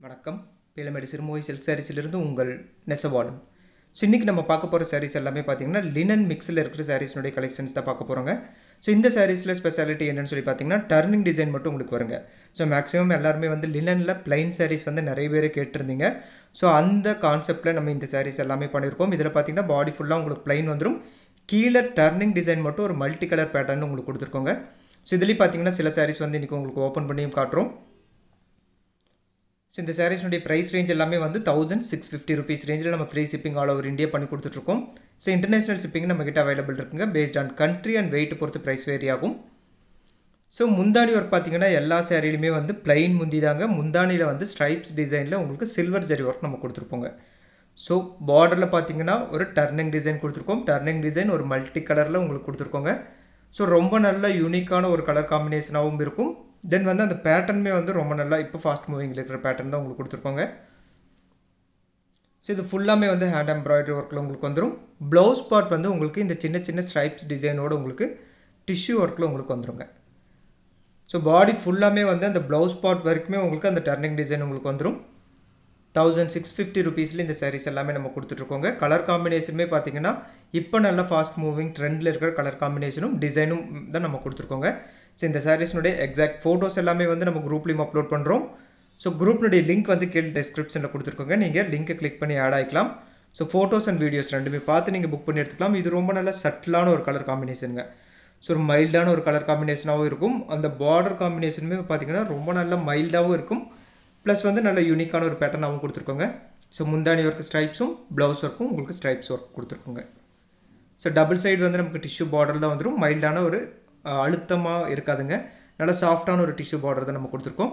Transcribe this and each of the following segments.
வணக்கம். Peelamedu Sirumugai silk sarees இலிருந்து உங்கள் நெசவாளன். ஸோ இன்றைக்கி நம்ம பார்க்க போகிற sarees எல்லாமே பார்த்தீங்கன்னா லினன் மிக்ஸில் இருக்கிற சாரீஸ்னுடைய கலெக்ஷன்ஸ் தான் பார்க்க போகிறோங்க. ஸோ இந்த சாரீஸில் ஸ்பெஷாலிட்டி என்னன்னு சொல்லி பார்த்தீங்கன்னா டர்னிங் டிசைன் மட்டும் உங்களுக்கு வருங்க. ஸோ மேக்ஸிமம் எல்லாருமே வந்து லினனில் பிளைன் சாரீஸ் வந்து நிறைய பேர் கேட்டிருந்தீங்க. ஸோ அந்த கான்செப்டில் நம்ம இந்த சாரீஸ் எல்லாமே பண்ணியிருக்கோம். இதில் பார்த்தீங்கன்னா பாடி ஃபுல்லாக உங்களுக்கு பிளைன் வந்துடும். கீழே டர்னிங் டிசைன் மட்டும் ஒரு மல்டி கலர் பேட்டர்ன் உங்களுக்கு கொடுத்துருக்கோங்க. ஸோ இதுலேயும் பார்த்தீங்கன்னா சில சாரீஸ் வந்து இன்றைக்கி உங்களுக்கு ஓப்பன் பண்ணியும் காட்டுறோம். ஸோ இந்த சாரீஸ்னுடைய ப்ரைஸ் ரேஞ்ச் எல்லாமே வந்து 1650 rupees ரேஞ்சில் நம்ம free shipping all over India பண்ணி கொடுத்துட்ருக்கோம். ஸோ இன்டர்நேஷனல் ஷிப்பிங் நம்மகிட்ட அவைலபிள் இருக்குங்க. Based on country and weight பொறுத்து ப்ரைஸ் வேரி ஆகும். ஸோ முந்தானி ஒர்க் பார்த்தீங்கன்னா எல்லா சாரிலையுமே வந்து பிளைன் முந்தி தாங்க. முந்தானியில் வந்து ஸ்ட்ரைப்ஸ் டிசைனில் உங்களுக்கு சில்வர் ஜரி ஒர்க் நம்ம கொடுத்துருப்போங்க. ஸோ பார்டரில் பார்த்தீங்கன்னா ஒரு டர்னிங் டிசைன் கொடுத்துருக்கோம். டர்னிங் டிசைன் ஒரு மல்டி கலரில் உங்களுக்கு கொடுத்துருக்கோங்க. ஸோ ரொம்ப நல்ல யூனிக்கான ஒரு கலர் காம்பினேஷனாகவும் இருக்கும். தென் வந்து அந்த பேட்டர்னுமே வந்து ரொம்ப நல்லா இப்போ ஃபாஸ்ட் மூவிங்கில் இருக்கிற பேட்டர்ன் தான் உங்களுக்கு கொடுத்துருக்கோங்க. ஸோ இது ஃபுல்லாமே வந்து ஹேண்ட் எம்ப்ராய்டரி ஒர்க்கில் உங்களுக்கு வந்துடும். ப்ளவுஸ் பார்ட் வந்து உங்களுக்கு இந்த சின்ன சின்ன ஸ்ட்ரைப்ஸ் டிசைனோடு உங்களுக்கு டிஷ்யூ ஒர்க்கில் உங்களுக்கு வந்துடுங்க. ஸோ பாடி ஃபுல்லாமே வந்து அந்த ப்ளவுஸ் பார்ட் வரைக்குமே உங்களுக்கு அந்த டர்னிங் டிசைன் உங்களுக்கு வந்துடும். 1650 rupeesல இந்த சாரீஸ் எல்லாமே நம்ம கொடுத்துட்ருக்கோங்க. கலர் காம்பினேஷனுமே பார்த்தீங்கன்னா இப்போ நல்ல ஃபாஸ்ட் மூவிங் ட்ரெண்டில் இருக்கிற கலர் காம்பினேஷனும் டிசைனும் தான் நம்ம கொடுத்துருக்கோங்க. ஸோ இந்த சாரீஸ்னுடைய எக்ஸாக்ட் ஃபோட்டோஸ் எல்லாமே வந்து நம்ம குரூப்லேயும் அப்லோட் பண்ணுறோம். ஸோ குரூப்னுடைய லிங்க் வந்து கீழே டிஸ்கிரிப்ஷனில் கொடுத்துருக்கோங்க. நீங்கள் லிங்க்கை கிளிக் பண்ணி ஆட் ஆகிக்கலாம். ஸோ ஃபோட்டோஸ் அண்ட் வீடியோஸ் ரெண்டுமே பார்த்து நீங்கள் புக் பண்ணி எடுத்துக்கலாம். இது ரொம்ப நல்ல சட்டிலான ஒரு கலர் காம்பினேஷனுங்க. ஸோ ஒரு மைல்டான ஒரு கலர் காம்பினேஷனாகவும் இருக்கும். அந்த பார்டர் காம்பினேஷனுமே பார்த்தீங்கன்னா ரொம்ப நல்ல மைல்டாகவும் இருக்கும். ப்ளஸ் வந்து நல்ல யூனிக்கான ஒரு பேட்டர்னாகவும் கொடுத்துருக்கோங்க. ஸோ முந்தானி ஒர்க் ஸ்ட்ரைப்ஸும் ப்ளவுஸ் ஒர்க்கும் உங்களுக்கு ஸ்ட்ரைப்ஸ் ஒர்க் கொடுத்துருக்கோங்க. ஸோ டபுள் சைடு வந்து நமக்கு டிஷ்யூ பார்டர் தான் வந்துடும். மைல்டான ஒரு அழுத்தமாக இருக்காதுங்க. நல்ல சாஃப்டான ஒரு டிஷ்யூ பார்டர் தான் நம்ம கொடுத்துருக்கோம்.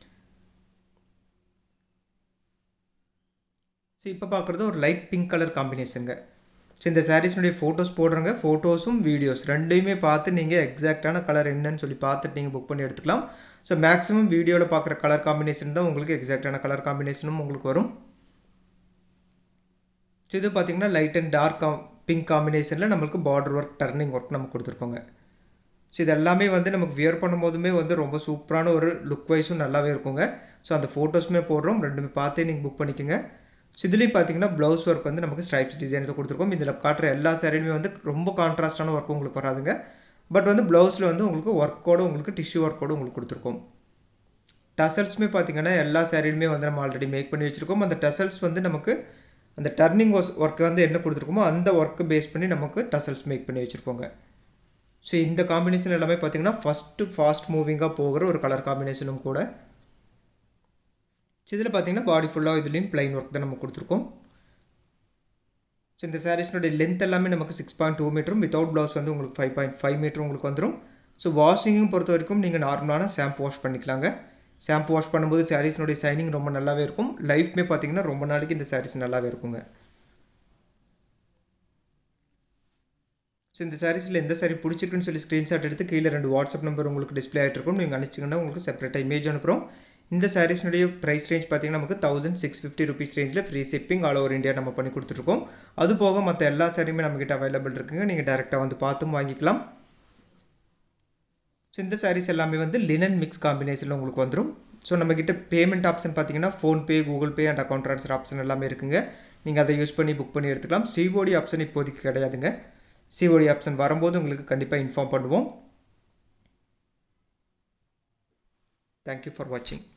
ஸோ இப்போ பார்க்குறது ஒரு லைட் பிங்க் கலர் காம்பினேஷனுங்க. ஸோ இந்த சாரீஸ்னுடைய ஃபோட்டோஸ் போடுறங்க. ஃபோட்டோஸும் வீடியோஸ் ரெண்டையுமே பார்த்து நீங்கள் எக்ஸாக்டான கலர் என்னன்னு சொல்லி பார்த்துட்டு நீங்கள் புக் பண்ணி எடுத்துக்கலாம். ஸோ மேக்ஸிமம் வீடியோவில் பார்க்குற கலர் காம்பினேஷன் தான் உங்களுக்கு எக்ஸாக்டான கலர் காம்பினேஷனும் உங்களுக்கு வரும். ஸோ இது பார்த்தீங்கன்னா லைட் அண்ட் டார்க் பிங்க் காம்பினேஷனில் நம்மளுக்கு பார்டர் ஒர்க் டர்னிங் ஒர்க் நம்ம கொடுத்துருக்கோங்க. ஸோ இது எல்லாமே வந்து நமக்கு வியர் பண்ணும்போதுமே வந்து ரொம்ப சூப்பரான ஒரு லுக் வைஸும் நல்லாவே இருக்குங்க. ஸோ அந்த ஃபோட்டோஸுமே போடுறோம். ரெண்டுமே பார்த்தே நீங்கள் புக் பண்ணிக்கோங்க. ஸோ இதுலேயும் பார்த்தீங்கன்னா ப்ளவுஸ் ஒர்க் வந்து நமக்கு ஸ்ட்ரைப்ஸ் டிசைன் தான் கொடுத்துருக்கோம். இதில் காட்டுற எல்லா சாரியுமே வந்து ரொம்ப கான்ட்ராஸ்டான ஒர்க் உங்களுக்கு வராதுங்க. பட் வந்து ப்ளவுஸில் வந்து உங்களுக்கு ஒர்க்கோடு உங்களுக்கு டிஷ்யூ ஒர்க்கோடு உங்களுக்கு கொடுத்துருக்கோம். டசல்ஸுமே பார்த்தீங்கன்னா எல்லா சாரியுமே வந்து நம்ம ஆல்ரெடி மேக் பண்ணி வச்சுருக்கோம். அந்த டசல்ஸ் வந்து நமக்கு அந்த டர்னிங் ஒர்க் வந்து என்ன கொடுத்துருக்கோமோ அந்த ஒர்க்கு பேஸ் பண்ணி நமக்கு டசல்ஸ் மேக் பண்ணி வச்சுருக்கோங்க. ஸோ இந்த காம்பினேஷன் எல்லாமே பார்த்தீங்கன்னா ஃபஸ்ட்டு ஃபாஸ்ட் மூவிங்காக போகிற ஒரு கலர் காம்பினேஷனும் கூட. ஸோ இதில் பார்த்தீங்கன்னா பாடி ஃபுல்லாக இதுலேயும் பிளைன் ஒர்க் தான் நம்ம கொடுத்துருக்கோம். ஸோ இந்த சாரீஸ்னுடைய லென்த் எல்லாமே நமக்கு 6.2 மீட்டரும் வித்தவுட் ப்ளவுஸ் வந்து உங்களுக்கு 5.5 மீட்டரும் உங்களுக்கு வந்துடும். ஸோ வாஷிங்கும் பொறுத்த வரைக்கும் நீங்கள் நார்மலான ஷாம்பு வாஷ் பண்ணிக்கலாங்க. ஷாம்பு வாஷ் பண்ணும்போது சாரீஸ்னுடைய ஷைனிங் ரொம்ப நல்லாவே இருக்கும். லைஃப்மே பார்த்தீங்கன்னா ரொம்ப நாளைக்கு இந்த சாரீஸ் நல்லாவே இருக்குங்க. ஸோ இந்த சாரீஸில் எந்த சாரீ பிடிச்சிருக்குன்னு சொல்லி ஸ்க்ரீன்ஷாட் எடுத்து கீழே 2 வாட்ஸ்அப் நம்பர் உங்களுக்கு டிஸ்பிளே ஆகிட்டு இருக்கும். நீங்கள் அனுப்பிச்சிங்கன்னா உங்களுக்கு செப்பரேட்டாக இமேஜ் அனுப்புகிறோம். இந்த சாரீஸ்னுடைய ப்ரைஸ் ரேஞ்ச் பார்த்தீங்கன்னா நமக்கு 1650 rupees ரேஞ்சில் free shipping all over India நம்ம பண்ணி கொடுத்துட்ருக்கோம். அது போக மற்ற எல்லா சாரியுமே நம்மக்கிட்ட அவைலபிள் இருக்குங்க. நீங்கள் டேரெக்டாக வந்து பார்த்தும் வாங்கிக்கலாம். ஸோ இந்த சாரீஸ் எல்லாமே வந்து லினன் மிக்ஸ் காம்பினேஷனில் உங்களுக்கு வந்துடும். ஸோ நம்மக்கிட்ட பேமெண்ட் ஆப்ஷன் பார்த்தீங்கன்னா PhonePe, Google Pay and account transfer option எல்லாமே இருக்குங்க. நீங்கள் அதை யூஸ் பண்ணி புக் பண்ணி எடுத்துக்கலாம். சிஓடி ஆப்ஷன் இப்போதைக்கு கிடையாதுங்க. சிஓடி ஆப்ஷன் வரும்போது உங்களுக்கு கண்டிப்பாக இன்ஃபார்ம் பண்ணுவோம். தேங்க்யூ ஃபார் வாட்சிங்.